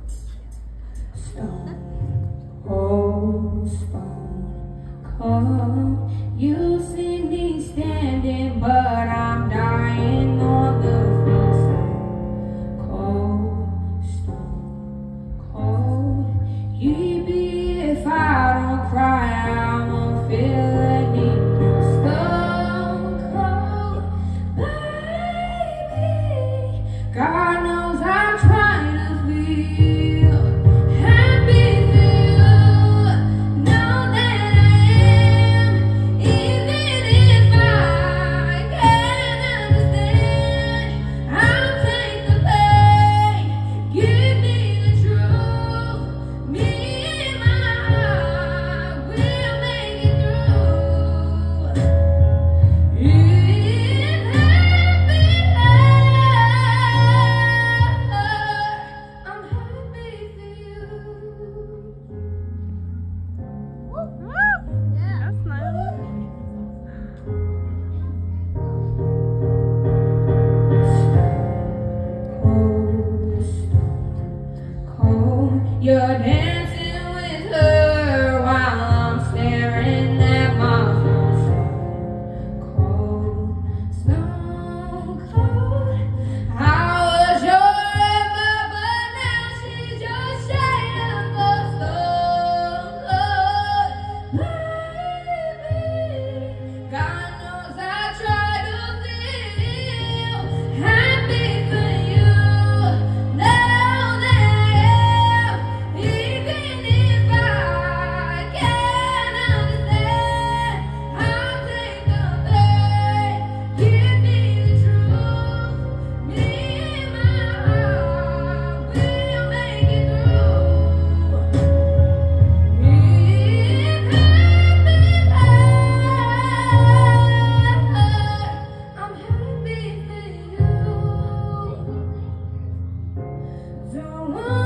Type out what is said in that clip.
Stone, oh, stone cold. You see me standing, but I'm dying on the floor. Cold, stone cold. You be if I don't cry, I won't feel any stone cold, baby. God knows I'm trying to feel happy for you. Know that I am, even if I can't understand. I'll take the pain, give me the truth. Me and my heart will make it through. If happy hurt, I'm happy for you. Yeah, that's nice. Cold, you're dancing with her while I'm staring at my phone. Cold, stone cold. I was your Emma, but now she's your shade of a stone cold, baby. God knows I try to feel happy for you. Know that I am, even if I can't understand. I'll take the pain, give me the truth. Me and my heart will make it through. If happy hurt, I'm happy for you. Don't want